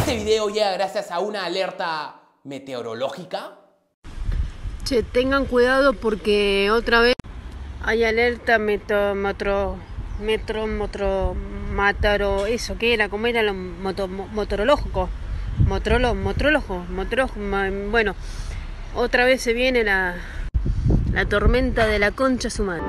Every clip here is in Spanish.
Este video llega gracias a una alerta meteorológica. Che, tengan cuidado porque otra vez hay alerta eso, ¿qué era? ¿Cómo era lo motorológico? Bueno, otra vez se viene la tormenta de la concha su madre.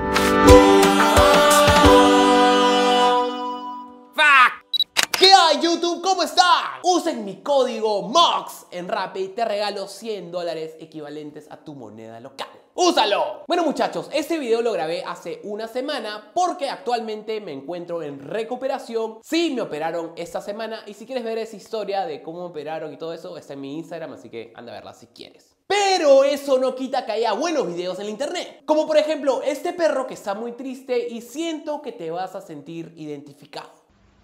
¿Qué hay, YouTube? ¿Cómo están? Usen mi código MOX en Rappi y te regalo $100 equivalentes a tu moneda local. ¡Úsalo! Bueno, muchachos, este video lo grabé hace una semana porque actualmente me encuentro en recuperación. Sí, me operaron esta semana y si quieres ver esa historia de cómo me operaron y todo eso, está en mi Instagram, así que anda a verla si quieres. Pero eso no quita que haya buenos videos en la internet. Como por ejemplo, este perro que está muy triste y siento que te vas a sentir identificado.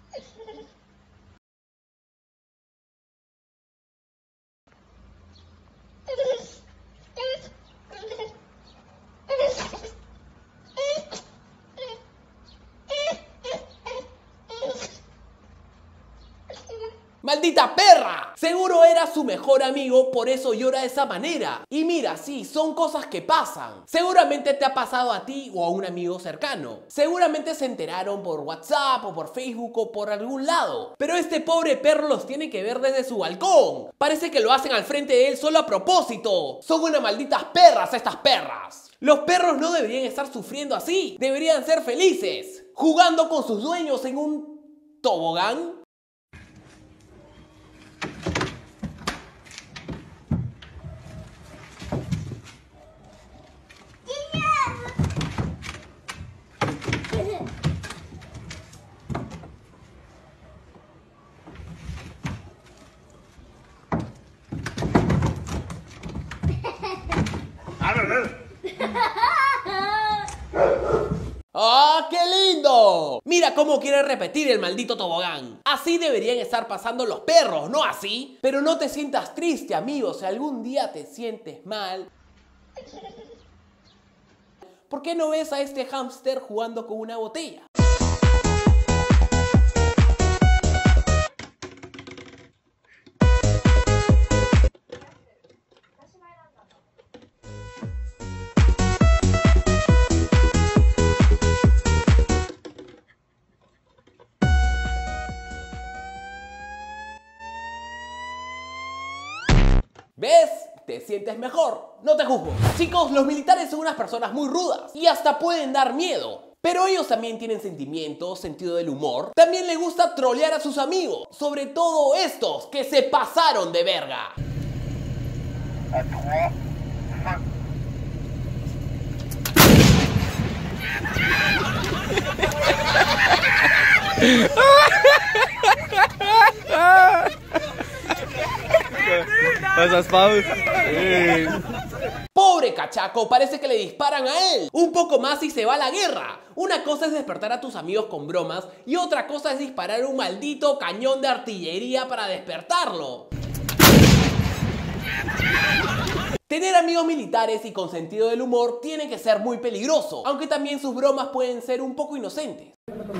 ¡Maldita perra! Seguro era su mejor amigo, por eso llora de esa manera. Y mira, sí, son cosas que pasan. Seguramente te ha pasado a ti o a un amigo cercano. Seguramente se enteraron por WhatsApp o por Facebook o por algún lado. Pero este pobre perro los tiene que ver desde su balcón. Parece que lo hacen al frente de él solo a propósito. Son unas malditas perras estas perras. Los perros no deberían estar sufriendo así. Deberían ser felices, jugando con sus dueños en un tobogán. ¡Ah, qué lindo! Mira cómo quiere repetir el maldito tobogán. Así deberían estar pasando los perros, ¿no así? Pero no te sientas triste, amigo. Si algún día te sientes mal, ¿por qué no ves a este hámster jugando con una botella? ¿Ves? Te sientes mejor. No te juzgo. Chicos, los militares son unas personas muy rudas y hasta pueden dar miedo. Pero ellos también tienen sentimientos, sentido del humor. También les gusta trolear a sus amigos. Sobre todo estos que se pasaron de verga. Pobre cachaco, parece que le disparan a él. Un poco más y se va a la guerra. Una cosa es despertar a tus amigos con bromas y otra cosa es disparar un maldito cañón de artillería para despertarlo. Tener amigos militares y con sentido del humor tiene que ser muy peligroso, aunque también sus bromas pueden ser un poco inocentes.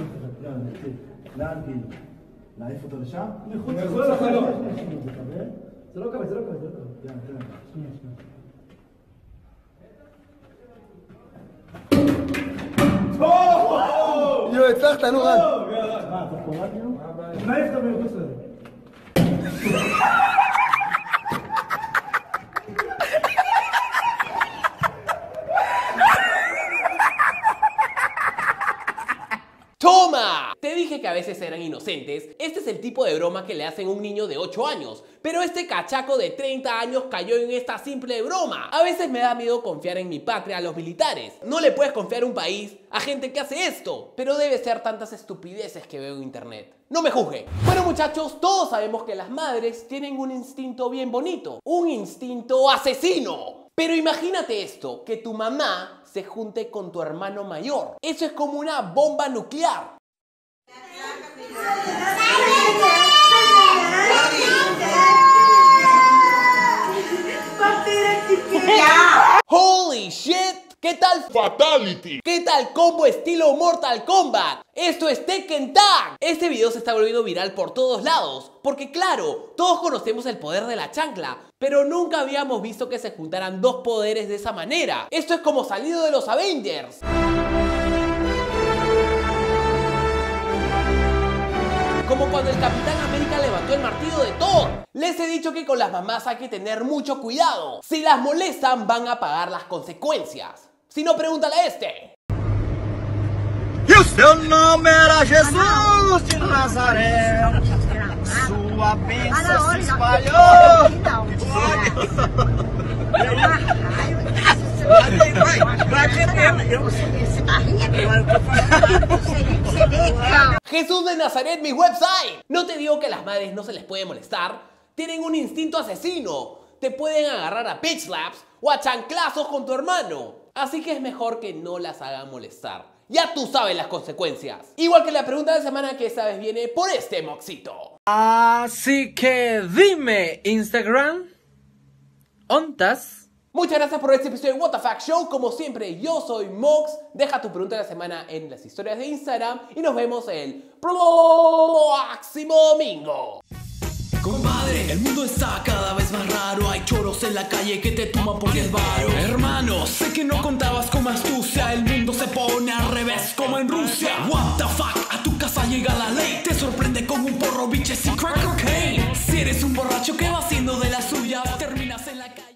¡Toma! Te dije que a veces eran inocentes. Este es el tipo de broma que le hacen a un niño de 8 años. Pero este cachaco de 30 años cayó en esta simple broma. A veces me da miedo confiar en mi patria a los militares. No le puedes confiar un país a gente que hace esto. Pero debe ser tantas estupideces que veo en internet. No me juzguen. Bueno, muchachos, todos sabemos que las madres tienen un instinto bien bonito. Un instinto asesino. Pero imagínate esto, que tu mamá se junte con tu hermano mayor. Eso es como una bomba nuclear. ¡Holy shit! ¿Qué tal? Fatality. ¿Qué Lethal Combo estilo Mortal Kombat. Esto es Tekken Tag. Este video se está volviendo viral por todos lados, porque claro, todos conocemos el poder de la chancla, pero nunca habíamos visto que se juntaran dos poderes de esa manera. Esto es como salido de los Avengers. Como cuando el Capitán América levantó el martillo de Thor. Les he dicho que con las mamás hay que tener mucho cuidado. Si las molestan, van a pagar las consecuencias. Si no, pregúntale a este. E o seu nome era Jesus de Nazaré. Sua bênção se espalhou. Jesús de Nazaret, mi website. No te digo que a las madres no se les puede molestar. Tienen un instinto asesino. Te pueden agarrar a bitch slaps o a chanclazos con tu hermano. Así que es mejor que no las hagan molestar. Ya tú sabes las consecuencias. Igual que la pregunta de la semana que esta vez viene por este moxito. Así que dime, Instagram, ¿ontas? Muchas gracias por este episodio de What the Fuck Show. Como siempre, yo soy Mox. Deja tu pregunta de la semana en las historias de Instagram y nos vemos el próximo domingo. Compadre, el mundo está cada vez más raro. Hay choros en la calle que te toman por desvaro. Hermano, sé que no contabas con astucia. El mundo se pone al revés como en Rusia. What the fuck, a tu casa llega la ley. Te sorprende con un porro, biches y crack cocaine. Si eres un borracho que va haciendo de la suya.